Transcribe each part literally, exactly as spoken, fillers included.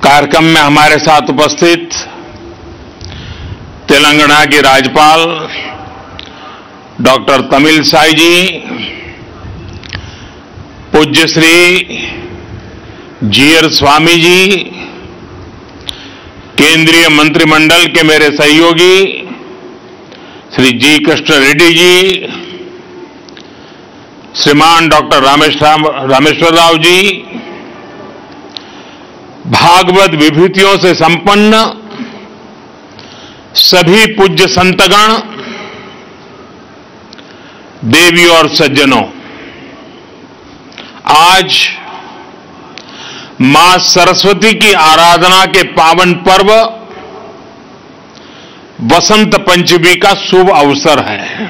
कार्यक्रम में हमारे साथ उपस्थित तेलंगाना के राज्यपाल डॉक्टर तमिलसाई जी, पूज्य श्री जीयर स्वामी जी, केंद्रीय मंत्रिमंडल के मेरे सहयोगी श्री जी कृष्ण रेड्डी जी, श्रीमान डॉक्टर रामेश्वर रामेश्वर राव जी, भागवत विभूतियों से संपन्न सभी पूज्य संतगण, देवी और सज्जनों, आज मां सरस्वती की आराधना के पावन पर्व वसंत पंचमी का शुभ अवसर है।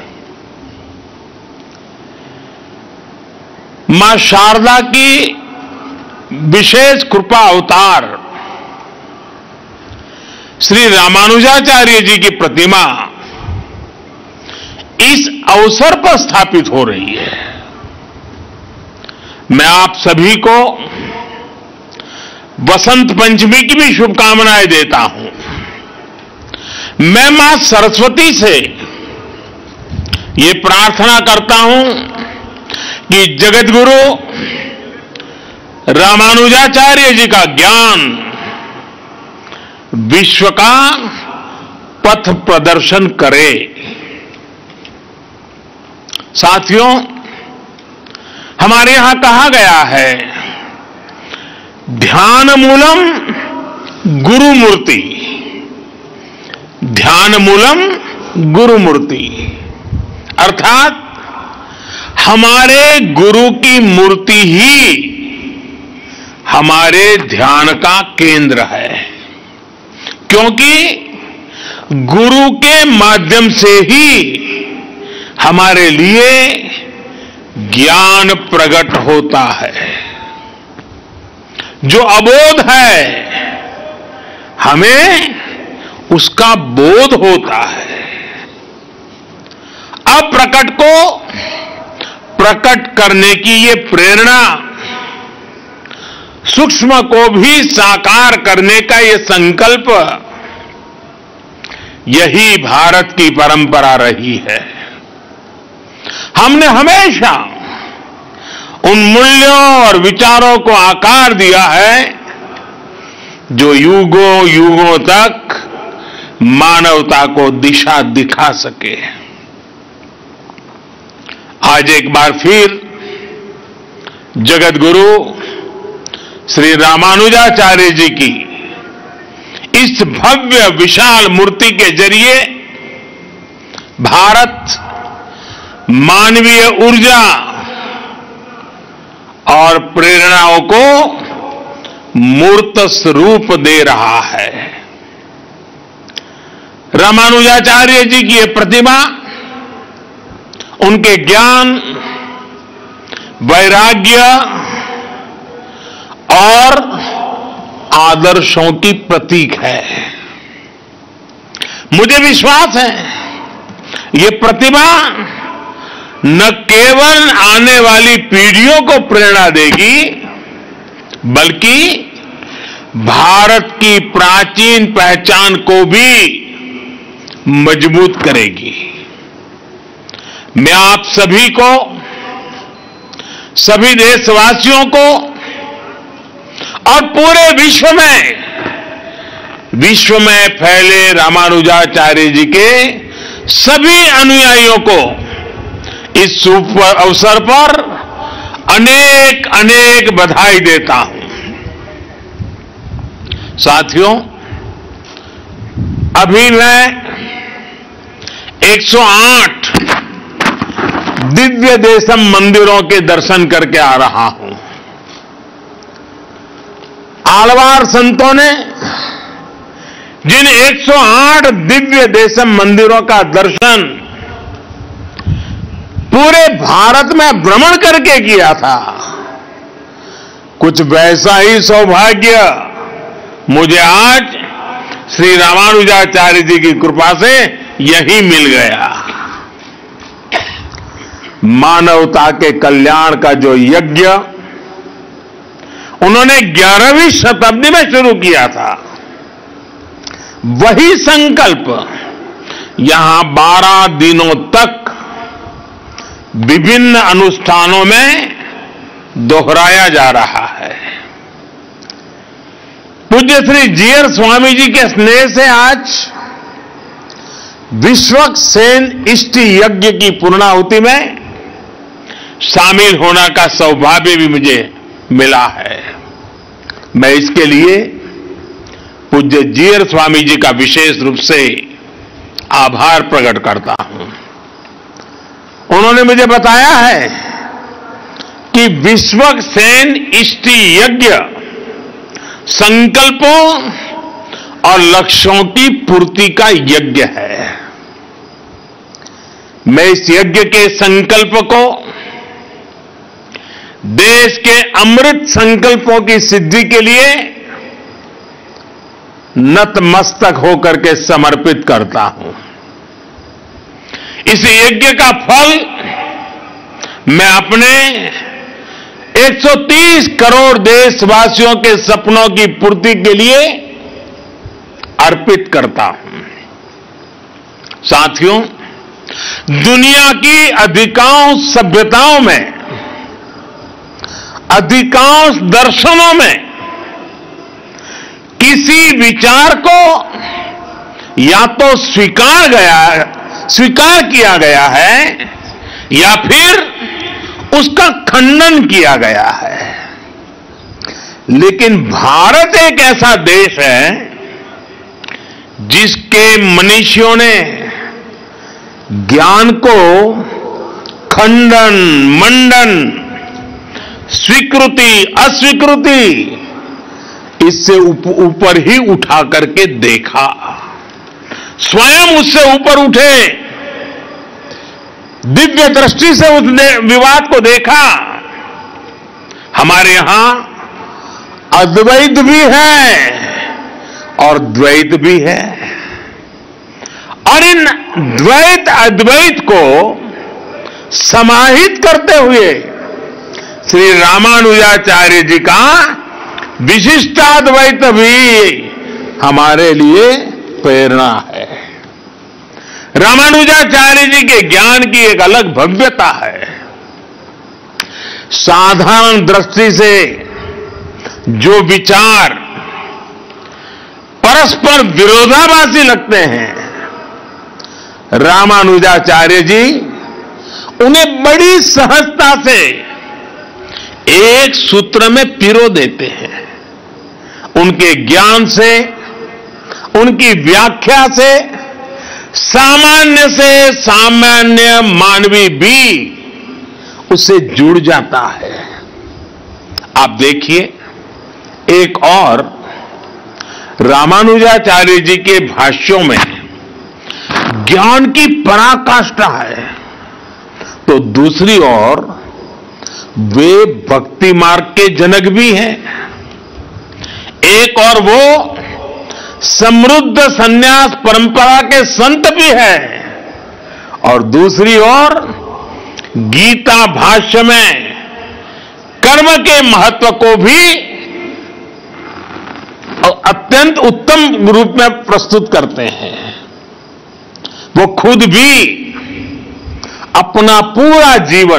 मां शारदा की विशेष कृपा अवतार श्री रामानुजाचार्य जी की प्रतिमा इस अवसर पर स्थापित हो रही है। मैं आप सभी को वसंत पंचमी की भी शुभकामनाएं देता हूं। मैं मां सरस्वती से ये प्रार्थना करता हूं कि जगतगुरु रामानुजाचार्य जी का ज्ञान विश्व का पथ प्रदर्शन करे। साथियों, हमारे यहां कहा गया है, ध्यान मूलम गुरु मूर्ति, ध्यान मूलम गुरु मूर्ति, अर्थात हमारे गुरु की मूर्ति ही हमारे ध्यान का केंद्र है, क्योंकि गुरु के माध्यम से ही हमारे लिए ज्ञान प्रकट होता है। जो अबोध है हमें उसका बोध होता है। अप्रकट को प्रकट करने की ये प्रेरणा, सूक्ष्म को भी साकार करने का ये संकल्प, यही भारत की परंपरा रही है। हमने हमेशा उन मूल्यों और विचारों को आकार दिया है जो युगों युगों तक मानवता को दिशा दिखा सके। आज एक बार फिर जगत गुरु श्री रामानुजाचार्य जी की इस भव्य विशाल मूर्ति के जरिए भारत मानवीय ऊर्जा और प्रेरणाओं को मूर्त स्वरूप दे रहा है। रामानुजाचार्य जी की यह प्रतिमा उनके ज्ञान, वैराग्य और आदर्शों की प्रतीक है। मुझे विश्वास है ये प्रतिमा न केवल आने वाली पीढ़ियों को प्रेरणा देगी, बल्कि भारत की प्राचीन पहचान को भी मजबूत करेगी। मैं आप सभी को, सभी देशवासियों को और पूरे विश्व में विश्व में फैले रामानुजाचार्य जी के सभी अनुयायियों को इस शुभ अवसर पर अनेक अनेक बधाई देता हूं। साथियों, अभी मैं एक सौ आठ दिव्य देशम मंदिरों के दर्शन करके आ रहा हूं। आलवार संतों ने जिन एक सौ आठ दिव्य देशम मंदिरों का दर्शन पूरे भारत में भ्रमण करके किया था, कुछ वैसा ही सौभाग्य मुझे आज श्री रामानुजाचार्य जी की कृपा से यही मिल गया। मानवता के कल्याण का जो यज्ञ उन्होंने ग्यारहवीं शताब्दी में शुरू किया था। वही संकल्प यहां बारह दिनों तक विभिन्न अनुष्ठानों में दोहराया जा रहा है। पूज्य श्री जीयर स्वामी जी के स्नेह से आज विश्वक्सेन इष्टि यज्ञ की पूर्णाहुति में शामिल होने का सौभाग्य भी मुझे मिला है। मैं इसके लिए पूज्य जीयर स्वामी जी का विशेष रूप से आभार प्रकट करता हूं। उन्होंने मुझे बताया है कि विश्वक्सेन इष्टि यज्ञ संकल्पों और लक्ष्यों की पूर्ति का यज्ञ है। मैं इस यज्ञ के संकल्प को देश के अमृत संकल्पों की सिद्धि के लिए नतमस्तक होकर के समर्पित करता हूं। इस यज्ञ का फल मैं अपने एक सौ तीस करोड़ देशवासियों के सपनों की पूर्ति के लिए अर्पित करता हूं। साथियों, दुनिया की अधिकांश सभ्यताओं में, अधिकांश दर्शनों में किसी विचार को या तो स्वीकार गया स्वीकार किया गया है या फिर उसका खंडन किया गया है। लेकिन भारत एक ऐसा देश है जिसके मनीषियों ने ज्ञान को खंडन, मंडन, स्वीकृति, अस्वीकृति इससे ऊपर ही उठा करके देखा। स्वयं उससे ऊपर उठे, दिव्य दृष्टि से उस विवाद को देखा। हमारे यहां अद्वैत भी है और द्वैत भी है, और इन द्वैत अद्वैत को समाहित करते हुए श्री रामानुजाचार्य जी का विशिष्टाद्वैत भी हमारे लिए प्रेरणा है। रामानुजाचार्य जी के ज्ञान की एक अलग भव्यता है। साधारण दृष्टि से जो विचार परस्पर विरोधाभासी लगते हैं, रामानुजाचार्य जी उन्हें बड़ी सहजता से एक सूत्र में पिरो देते हैं। उनके ज्ञान से, उनकी व्याख्या से सामान्य से सामान्य मानवी भी उससे जुड़ जाता है। आप देखिए, एक और रामानुजाचार्य जी के भाष्यों में ज्ञान की पराकाष्ठा है, तो दूसरी ओर वे भक्ति मार्ग के जनक भी हैं। एक और वो समृद्ध संन्यास परंपरा के संत भी हैं, और दूसरी ओर गीता भाष्य में कर्म के महत्व को भी अत्यंत उत्तम रूप में प्रस्तुत करते हैं। वो खुद भी अपना पूरा जीवन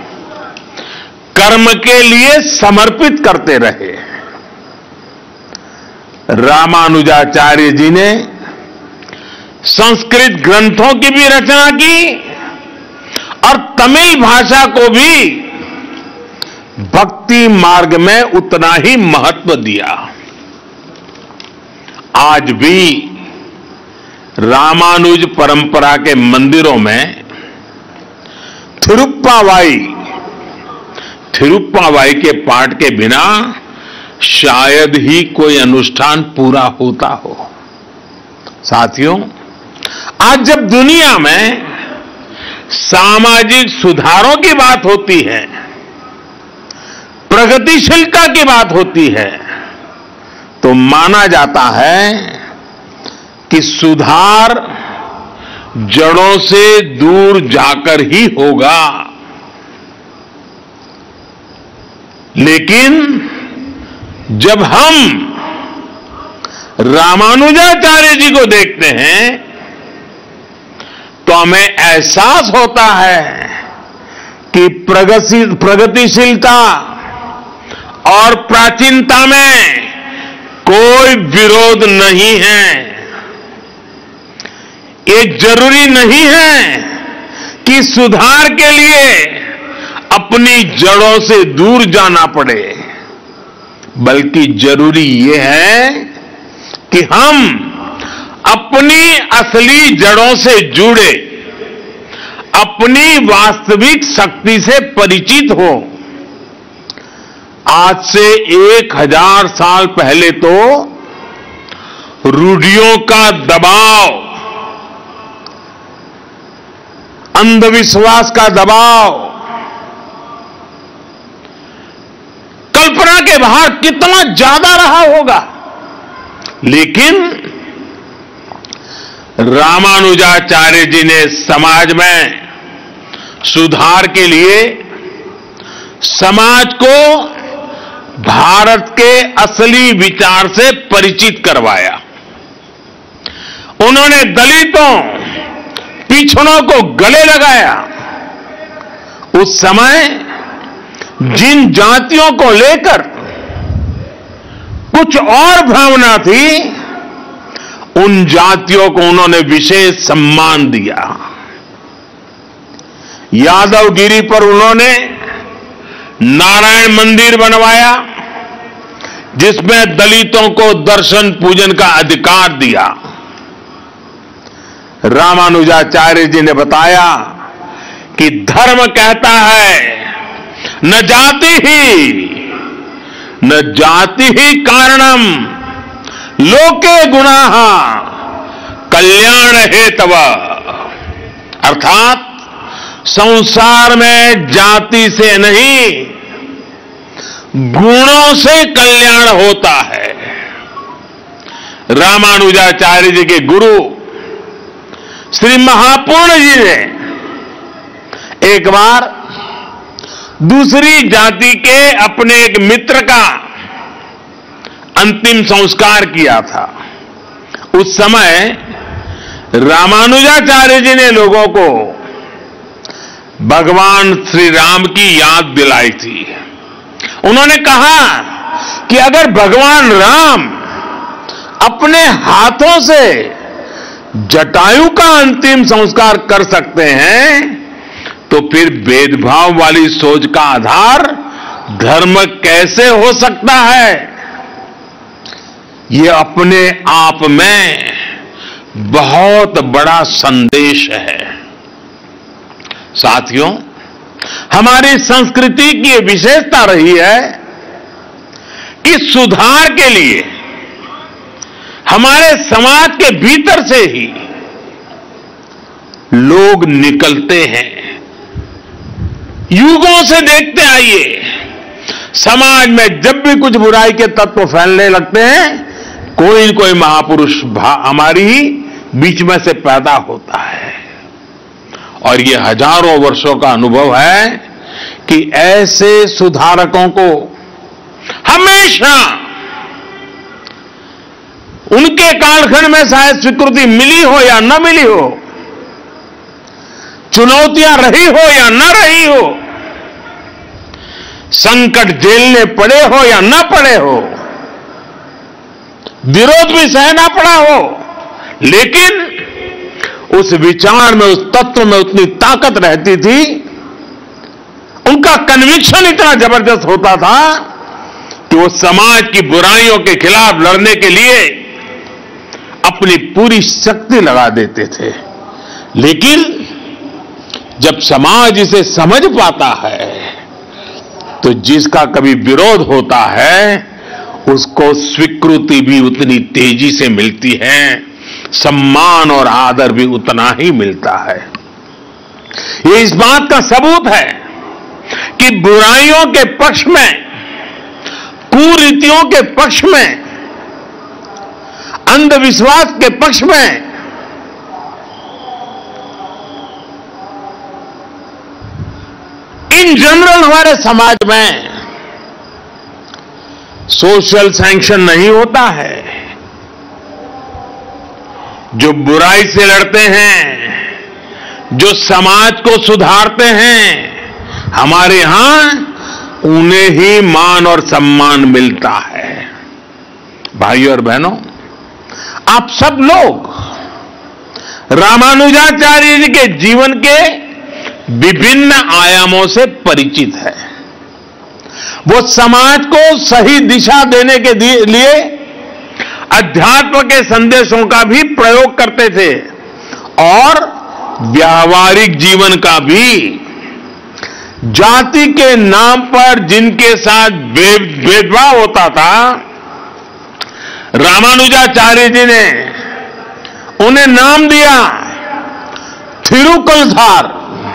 कर्म के लिए समर्पित करते रहे। रामानुजाचार्य जी ने संस्कृत ग्रंथों की भी रचना की और तमिल भाषा को भी भक्ति मार्ग में उतना ही महत्व दिया। आज भी रामानुज परंपरा के मंदिरों में थिरुप्पावाई थिरुप्पावाई के पाठ के बिना शायद ही कोई अनुष्ठान पूरा होता हो। साथियों, आज जब दुनिया में सामाजिक सुधारों की बात होती है, प्रगतिशीलता की बात होती है, तो माना जाता है कि सुधार जड़ों से दूर जाकर ही होगा। लेकिन जब हम रामानुजाचार्य जी को देखते हैं तो हमें एहसास होता है कि प्रगति प्रगतिशीलता और प्राचीनता में कोई विरोध नहीं है। ये जरूरी नहीं है कि सुधार के लिए अपनी जड़ों से दूर जाना पड़े, बल्कि जरूरी ये है कि हम अपनी असली जड़ों से जुड़े, अपनी वास्तविक शक्ति से परिचित हो। आज से एक हजार साल पहले तो रूढ़ियों का दबाव, अंधविश्वास का दबाव कल्पना के बाहर कितना ज्यादा रहा होगा, लेकिन रामानुजाचार्य जी ने समाज में सुधार के लिए समाज को भारत के असली विचार से परिचित करवाया। उन्होंने दलितों, पिछड़ों को गले लगाया। उस समय जिन जातियों को लेकर कुछ और भावना थी, उन जातियों को उन्होंने विशेष सम्मान दिया। यादवगिरी पर उन्होंने नारायण मंदिर बनवाया, जिसमें दलितों को दर्शन पूजन का अधिकार दिया। रामानुजाचार्य जी ने बताया कि धर्म कहता है न जाति ही न जाति ही कारणम लोके गुणाः कल्याण हेतव, अर्थात संसार में जाति से नहीं गुणों से कल्याण होता है। रामानुजाचार्य जी के गुरु श्री महापूर्ण जी ने एक बार दूसरी जाति के अपने एक मित्र का अंतिम संस्कार किया था। उस समय रामानुजाचार्य जी ने लोगों को भगवान श्री राम की याद दिलाई थी। उन्होंने कहा कि अगर भगवान राम अपने हाथों से जटायु का अंतिम संस्कार कर सकते हैं, तो फिर भेदभाव वाली सोच का आधार धर्म कैसे हो सकता है? ये अपने आप में बहुत बड़ा संदेश है। साथियों, हमारी संस्कृति की ये विशेषता रही है कि सुधार के लिए हमारे समाज के भीतर से ही लोग निकलते हैं। युगों से देखते आइए, समाज में जब भी कुछ बुराई के तत्व फैलने लगते हैं, कोई न कोई महापुरुष हमारी ही बीच में से पैदा होता है। और ये हजारों वर्षों का अनुभव है कि ऐसे सुधारकों को हमेशा उनके कालखंड में शायद स्वीकृति मिली हो या न मिली हो, चुनौतियां रही हो या न रही हो, संकट झेलने पड़े हो या न पड़े हो, विरोध भी सहना पड़ा हो, लेकिन उस विचार में, उस तत्व में उतनी ताकत रहती थी, उनका कन्विक्शन इतना जबरदस्त होता था कि वो समाज की बुराइयों के खिलाफ लड़ने के लिए अपनी पूरी शक्ति लगा देते थे। लेकिन जब समाज इसे समझ पाता है, तो जिसका कभी विरोध होता है उसको स्वीकृति भी उतनी तेजी से मिलती है, सम्मान और आदर भी उतना ही मिलता है। ये इस बात का सबूत है कि बुराइयों के पक्ष में, कुरीतियों के पक्ष में, अंधविश्वास के पक्ष में इन जनरल हमारे समाज में सोशल सैंक्शन नहीं होता है। जो बुराई से लड़ते हैं, जो समाज को सुधारते हैं, हमारे यहां उन्हें ही मान और सम्मान मिलता है। भाइयों और बहनों, आप सब लोग रामानुजाचार्य जी के जीवन के विभिन्न आयामों से परिचित है। वो समाज को सही दिशा देने के लिए अध्यात्म के संदेशों का भी प्रयोग करते थे और व्यावहारिक जीवन का भी। जाति के नाम पर जिनके साथ भेदभाव होता था, रामानुजाचार्य जी ने उन्हें नाम दिया थिरुकलधार,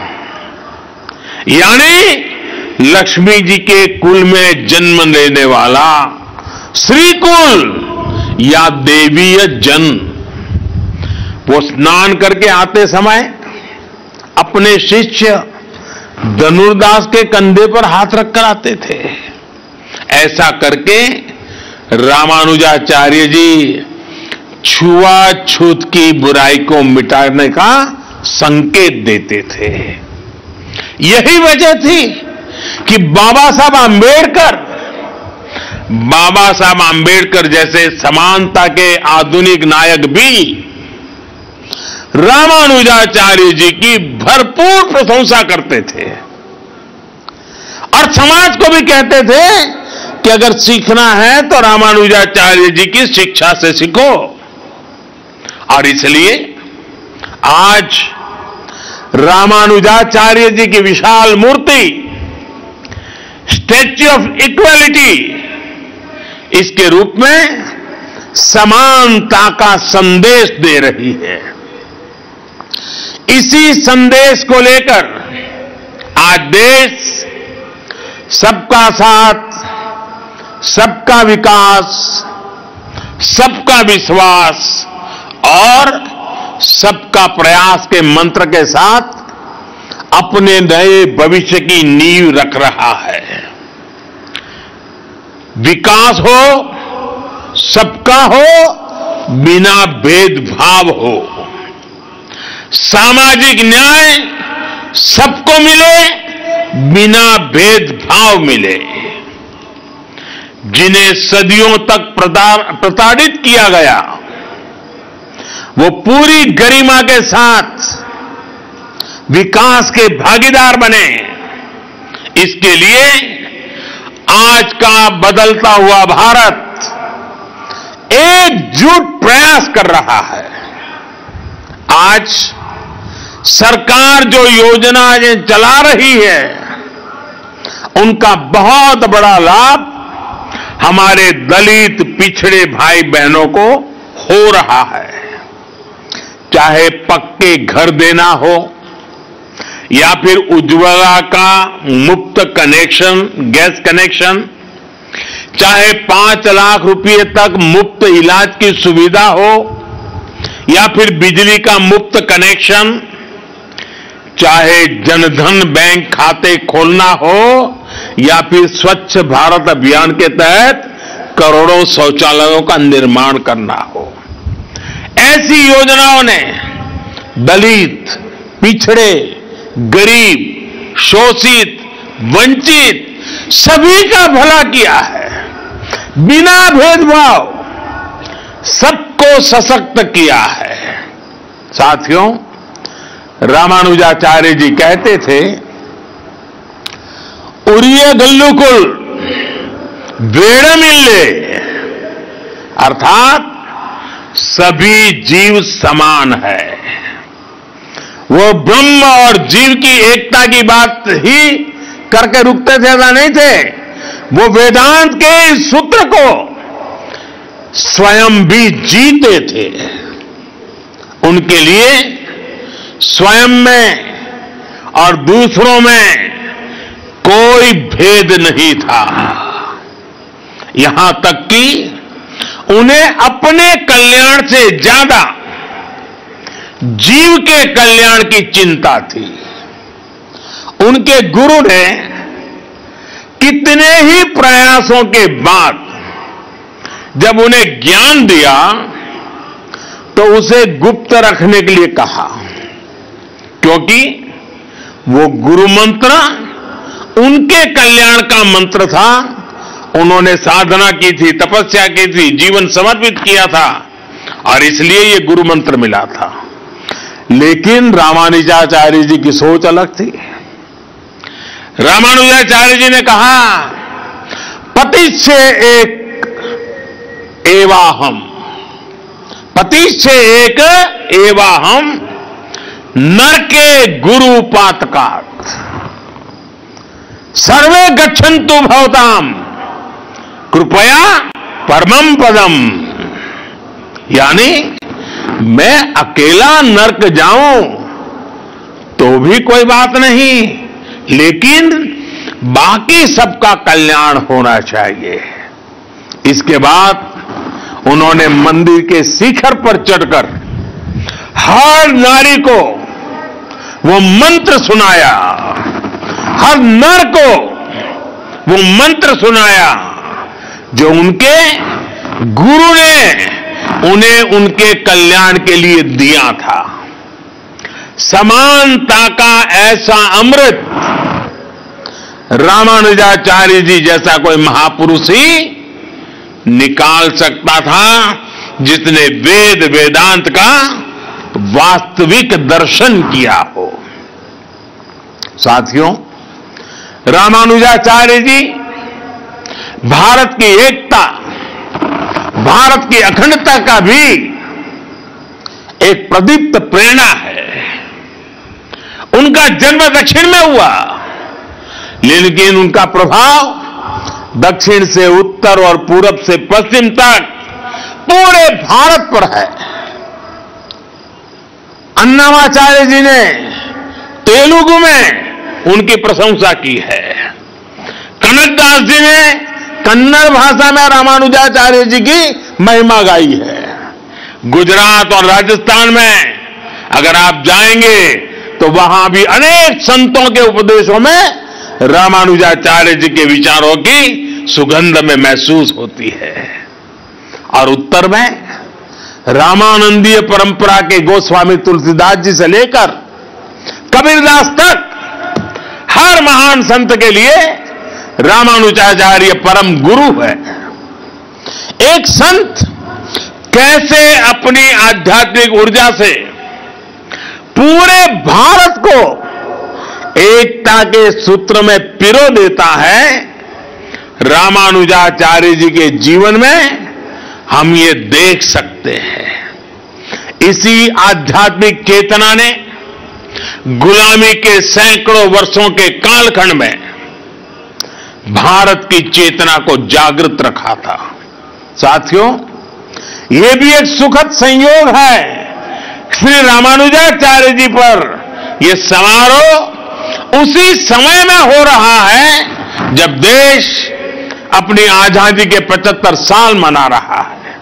यानी लक्ष्मी जी के कुल में जन्म लेने वाला श्रीकुल या देवीय जन। वो स्नान करके आते समय अपने शिष्य धनुर्दास के कंधे पर हाथ रखकर आते थे। ऐसा करके रामानुजाचार्य जी छुआछूत की बुराई को मिटाने का संकेत देते थे। यही वजह थी कि बाबा साहब आंबेडकर बाबा साहब आंबेडकर जैसे समानता के आधुनिक नायक भी रामानुजाचार्य जी की भरपूर प्रशंसा करते थे और समाज को भी कहते थे कि अगर सीखना है तो रामानुजाचार्य जी की शिक्षा से सीखो। और इसलिए आज रामानुजाचार्य जी की विशाल मूर्ति स्टैच्यू ऑफ इक्वालिटी, इसके रूप में समानता का संदेश दे रही है। इसी संदेश को लेकर आज देश सबका साथ, सबका विकास, सबका विश्वास और सबका प्रयास के मंत्र के साथ अपने नए भविष्य की नींव रख रहा है। विकास हो, सबका हो, बिना भेदभाव हो। सामाजिक न्याय सबको मिले, बिना भेदभाव मिले। जिन्हें सदियों तक प्रताड़ित किया गया, वो पूरी गरिमा के साथ विकास के भागीदार बने। इसके लिए आज का बदलता हुआ भारत एकजुट प्रयास कर रहा है। आज सरकार जो योजनाएं चला रही है, उनका बहुत बड़ा लाभ हमारे दलित पिछड़े भाई बहनों को हो रहा है। चाहे पक्के घर देना हो या फिर उज्ज्वला का मुफ्त कनेक्शन, गैस कनेक्शन, चाहे पांच लाख रुपए तक मुफ्त इलाज की सुविधा हो या फिर बिजली का मुफ्त कनेक्शन, चाहे जनधन बैंक खाते खोलना हो या फिर स्वच्छ भारत अभियान के तहत करोड़ों शौचालयों का निर्माण करना हो। ऐसी योजनाओं ने दलित, पिछड़े, गरीब, शोषित, वंचित सभी का भला किया है। बिना भेदभाव सबको सशक्त किया है। साथियों, रामानुजाचार्य जी कहते थे, उरिय गल्लुकुल वेड़मिल्ले, अर्थात सभी जीव समान है। वो ब्रह्म और जीव की एकता की बात ही करके रुकते थे, ऐसा नहीं थे। वो वेदांत के इस सूत्र को स्वयं भी जीते थे। उनके लिए स्वयं में और दूसरों में कोई भेद नहीं था। यहां तक कि उन्हें अपने कल्याण से ज्यादा जीव के कल्याण की चिंता थी। उनके गुरु ने कितने ही प्रयासों के बाद जब उन्हें ज्ञान दिया तो उसे गुप्त रखने के लिए कहा, क्योंकि वो गुरु मंत्र उनके कल्याण का मंत्र था। उन्होंने साधना की थी, तपस्या की थी, जीवन समर्पित किया था और इसलिए ये गुरु मंत्र मिला था। लेकिन रामानुजाचार्य जी की सोच अलग थी। रामानुजाचार्य जी ने कहा, पतिश्चे एक एवाहम, पतिश्चे एक एवाहम नरके गुरु पातकात् सर्वे गच्छन्तु भवताम कृपया परमं पदम। यानी मैं अकेला नरक जाऊं तो भी कोई बात नहीं, लेकिन बाकी सबका कल्याण होना चाहिए। इसके बाद उन्होंने मंदिर के शिखर पर चढ़कर हर नारी को वो मंत्र सुनाया, हर नर को वो मंत्र सुनाया जो उनके गुरु ने उन्हें उनके कल्याण के लिए दिया था। समानता का ऐसा अमृत रामानुजाचार्य जी जैसा कोई महापुरुष ही निकाल सकता था, जिसने वेद वेदांत का वास्तविक दर्शन किया हो। साथियों, रामानुजाचार्य जी भारत की एकता, भारत की अखंडता का भी एक प्रदीप्त प्रेरणा है। उनका जन्म दक्षिण में हुआ, लेकिन उनका प्रभाव दक्षिण से उत्तर और पूरब से पश्चिम तक पूरे भारत पर है। अन्नामाचार्य जी ने तेलुगु में उनकी प्रशंसा की है। कनकदास जी ने कन्नड़ भाषा में रामानुजाचार्य जी की महिमा गाई है। गुजरात और राजस्थान में अगर आप जाएंगे तो वहां भी अनेक संतों के उपदेशों में रामानुजाचार्य जी के विचारों की सुगंध में महसूस होती है। और उत्तर में रामानंदीय परंपरा के गोस्वामी तुलसीदास जी से लेकर कबीरदास तक हर महान संत के लिए रामानुजाचार्य परम गुरु है। एक संत कैसे अपनी आध्यात्मिक ऊर्जा से पूरे भारत को एकता के सूत्र में पिरो देता है, रामानुजाचार्य जी के जीवन में हम ये देख सकते हैं। इसी आध्यात्मिक चेतना ने गुलामी के सैकड़ों वर्षों के कालखंड में भारत की चेतना को जागृत रखा था। साथियों, ये भी एक सुखद संयोग है, श्री रामानुजाचार्य जी पर यह समारोह उसी समय में हो रहा है जब देश अपनी आजादी के पचहत्तर साल मना रहा है।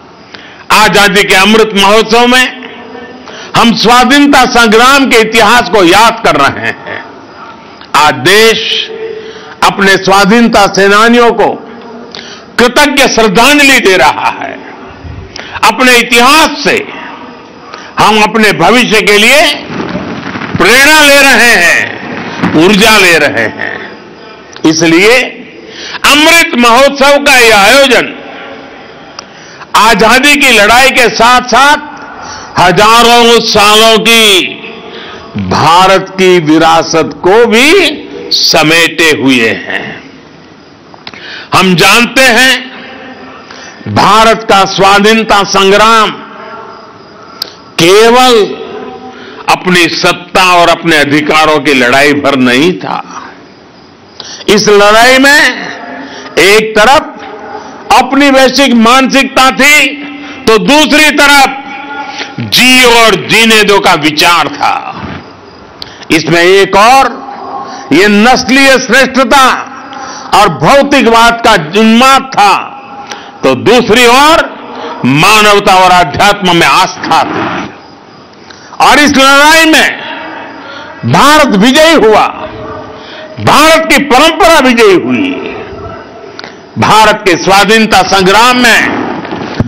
आजादी के अमृत महोत्सव में हम स्वाधीनता संग्राम के इतिहास को याद कर रहे हैं। आज देश अपने स्वाधीनता सेनानियों को कृतज्ञ श्रद्धांजलि दे रहा है। अपने इतिहास से हम अपने भविष्य के लिए प्रेरणा ले रहे हैं, ऊर्जा ले रहे हैं। इसलिए अमृत महोत्सव का यह आयोजन आजादी की लड़ाई के साथ साथ हजारों सालों की भारत की विरासत को भी समेटे हुए हैं। हम जानते हैं भारत का स्वाधीनता संग्राम केवल अपनी सत्ता और अपने अधिकारों की लड़ाई भर नहीं था। इस लड़ाई में एक तरफ अपनी वैश्विक मानसिकता थी तो दूसरी तरफ जी और जीने दो का विचार था। इसमें एक और ये नस्लीय श्रेष्ठता और भौतिकवाद का उन्माद था तो दूसरी ओर मानवता और अध्यात्म में आस्था थी। और इस लड़ाई में भारत विजयी हुआ, भारत की परंपरा विजयी हुई। भारत के स्वाधीनता संग्राम में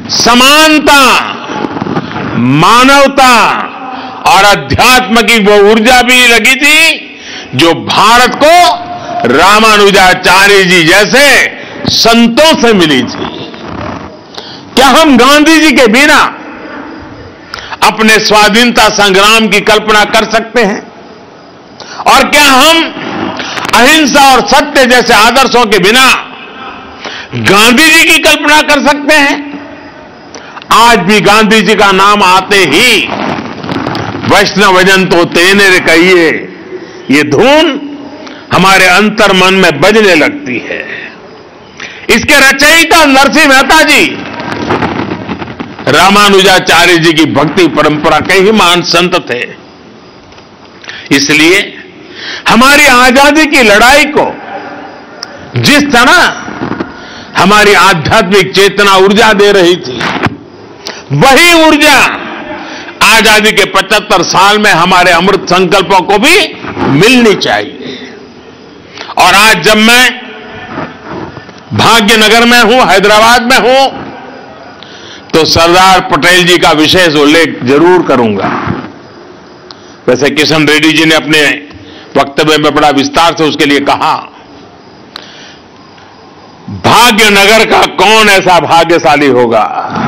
समानता, मानवता और अध्यात्म की वो ऊर्जा भी लगी थी जो भारत को रामानुजाचार्य जी जैसे संतों से मिली थी। क्या हम गांधी जी के बिना अपने स्वाधीनता संग्राम की कल्पना कर सकते हैं? और क्या हम अहिंसा और सत्य जैसे आदर्शों के बिना गांधी जी की कल्पना कर सकते हैं? आज भी गांधी जी का नाम आते ही वैष्णवजन तो तेने रे कहिए, ये धुन हमारे अंतर मन में बजने लगती है। इसके रचयिता नरसिंह मेहता जी रामानुजाचार्य जी की भक्ति परंपरा के ही महान संत थे। इसलिए हमारी आजादी की लड़ाई को जिस तरह हमारी आध्यात्मिक चेतना ऊर्जा दे रही थी, वही ऊर्जा आजादी के पचहत्तर साल में हमारे अमृत संकल्पों को भी मिलनी चाहिए। और आज जब मैं भाग्यनगर में हूं, हैदराबाद में हूं, तो सरदार पटेल जी का विशेष उल्लेख जरूर करूंगा। वैसे किशन रेड्डी जी ने अपने वक्तव्य में बड़ा विस्तार से उसके लिए कहा, भाग्यनगर का कौन ऐसा भाग्यशाली होगा,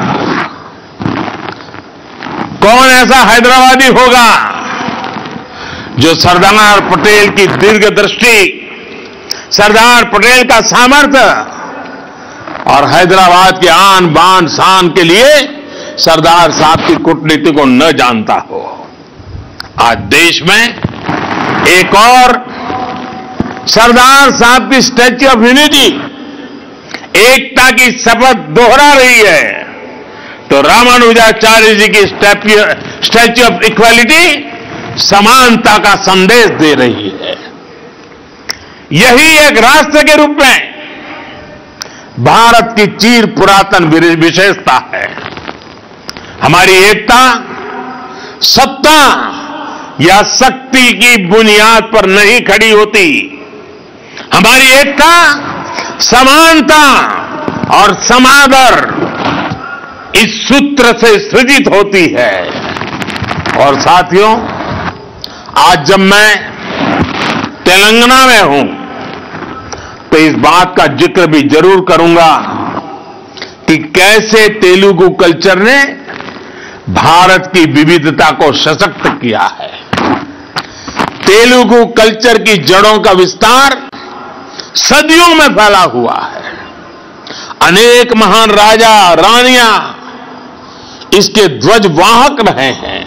कौन ऐसा हैदराबादी होगा जो सरदार पटेल की दीर्घ दृष्टि, सरदार पटेल का सामर्थ्य और हैदराबाद के आन बान शान के लिए सरदार साहब की कूटनीति को न जानता हो। आज देश में एक और सरदार साहब की स्टैच्यू ऑफ यूनिटी, एकता की शपथ दोहरा रही है, तो रामानुजाचार्य जी की स्टैच्यू ऑफ इक्वालिटी समानता का संदेश दे रही है। यही एक राष्ट्र के रूप में भारत की चीर पुरातन विशेषता है। हमारी एकता सत्ता या शक्ति की बुनियाद पर नहीं खड़ी होती। हमारी एकता समानता और समादर इस सूत्र से सृजित होती है। और साथियों, आज जब मैं तेलंगाना में हूं तो इस बात का जिक्र भी जरूर करूंगा कि कैसे तेलुगु कल्चर ने भारत की विविधता को सशक्त किया है। तेलुगु कल्चर की जड़ों का विस्तार सदियों में फैला हुआ है। अनेक महान राजा रानियां इसके ध्वजवाहक रहे हैं।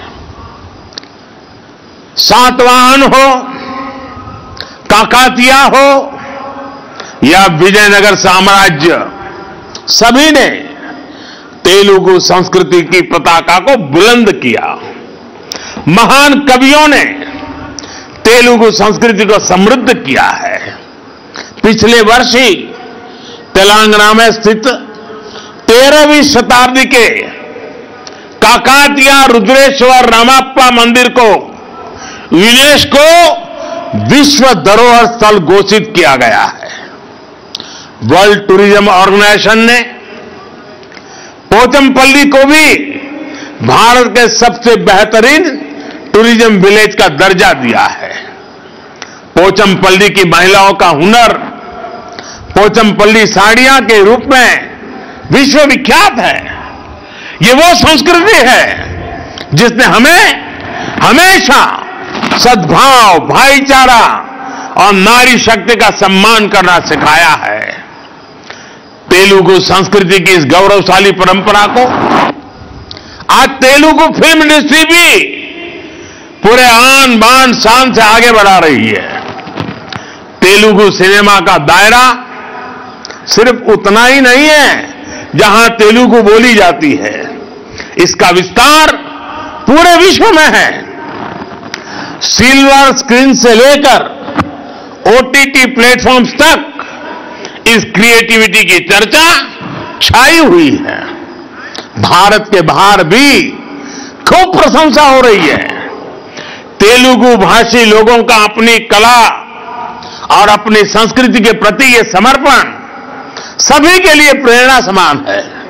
सातवाहन हो, काकातिया हो या विजयनगर साम्राज्य, सभी ने तेलुगु संस्कृति की पताका को बुलंद किया। महान कवियों ने तेलुगु संस्कृति को समृद्ध किया है। पिछले वर्ष ही तेलंगाना में स्थित तेरहवीं शताब्दी के काकातिया रुद्रेश्वर रामप्पा मंदिर को यूनेस्को विश्व धरोहर स्थल घोषित किया गया है। वर्ल्ड टूरिज्म ऑर्गेनाइजेशन ने पोचमपल्ली को भी भारत के सबसे बेहतरीन टूरिज्म विलेज का दर्जा दिया है। पोचमपल्ली की महिलाओं का हुनर पोचमपल्ली साड़ियां के रूप में विश्व विख्यात है। ये वो संस्कृति है जिसने हमें हमेशा सद्भाव, भाईचारा और नारी शक्ति का सम्मान करना सिखाया है। तेलुगु संस्कृति की इस गौरवशाली परंपरा को आज तेलुगु फिल्म इंडस्ट्री भी पूरे आन बान शान से आगे बढ़ा रही है। तेलुगु सिनेमा का दायरा सिर्फ उतना ही नहीं है जहां तेलुगु बोली जाती है, इसका विस्तार पूरे विश्व में है। सिल्वर स्क्रीन से लेकर ओटीटी प्लेटफॉर्म्स तक इस क्रिएटिविटी की चर्चा छाई हुई है। भारत के बाहर भी खूब प्रशंसा हो रही है। तेलुगु भाषी लोगों का अपनी कला और अपनी संस्कृति के प्रति ये समर्पण सभी के लिए प्रेरणा समान है।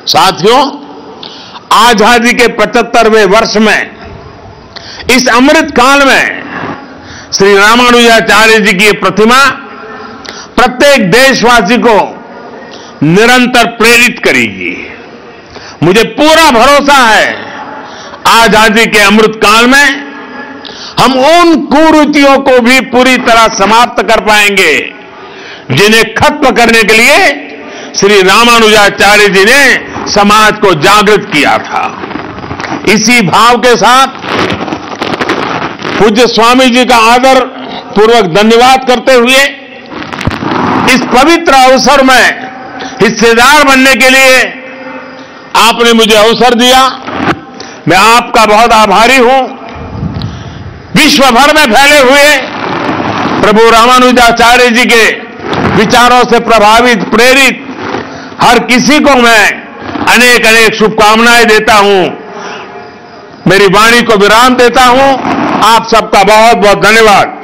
साथियों, आजादी के पचहत्तरवें वर्ष में इस अमृत काल में श्री रामानुजाचार्य जी की प्रतिमा प्रत्येक देशवासी को निरंतर प्रेरित करेगी। मुझे पूरा भरोसा है आजादी के अमृत काल में हम उन कुरीतियों को भी पूरी तरह समाप्त कर पाएंगे जिन्हें खत्म करने के लिए श्री रामानुजाचार्य जी ने समाज को जागृत किया था। इसी भाव के साथ पूज्य स्वामी जी का आदर पूर्वक धन्यवाद करते हुए इस पवित्र अवसर में हिस्सेदार बनने के लिए आपने मुझे अवसर दिया, मैं आपका बहुत आभारी हूं। विश्व भर में फैले हुए प्रभु रामानुजाचार्य जी के विचारों से प्रभावित प्रेरित हर किसी को मैं अनेक अनेक शुभकामनाएं देता हूं। मेरी वाणी को विराम देता हूं। आप सबका बहुत बहुत धन्यवाद।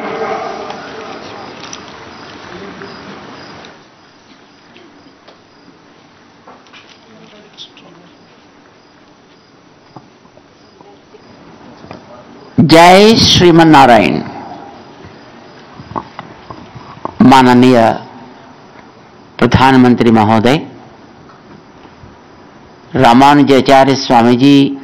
जय श्रीमन नारायण। माननीय प्रधानमंत्री महोदय, रामानुजाचार्य स्वामी जी